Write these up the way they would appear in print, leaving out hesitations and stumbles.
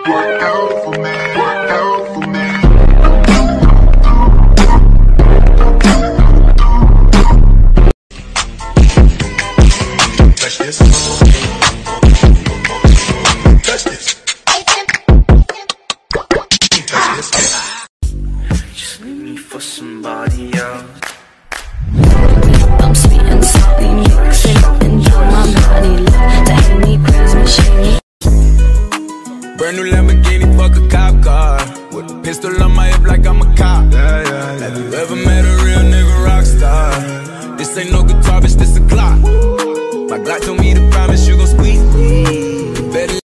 Work out for me, work out for me. Touch this. Touch this. Touch this. Just leave me for somebody else. I'm spitting salty mixing, enjoy my body. Love to hate me, praise me, shame me. Brand new Lamborghini, fuck a cop car. With a pistol on my hip like I'm a cop. Have you ever met a real nigga rock star? This ain't no guitar, bitch, this a Glock. My Glock told me to promise you gon' squeeze me. Better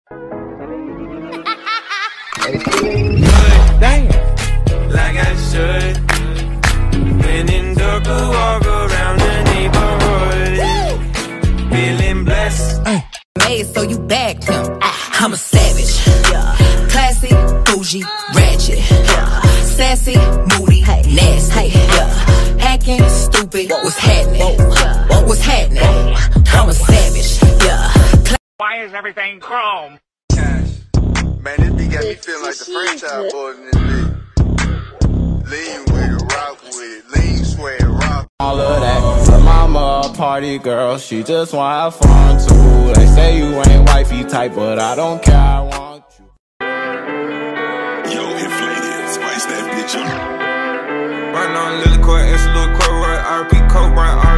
Damn. Like I should. When in dark, I walk around the neighborhood. Feeling blessed. Made so you bagged him. I'm a savage. Classy, bougie, ratchet. Sassy, moody, nasty. Hacking, stupid. What's happening? What's happening? I'm a savage. Why is everything chrome? Man, this beat got me feeling like the franchise boys in this bitch. Lean with it, rock with it, lean, swear, rock. all of that. Her mama a party girl, she just wanna have fun too. They say you ain't wifey type, but I don't care, I want you. Yo, inflated, spice that bitch up. Right now, Lily Court, it's a little court, right? RP Coke, right?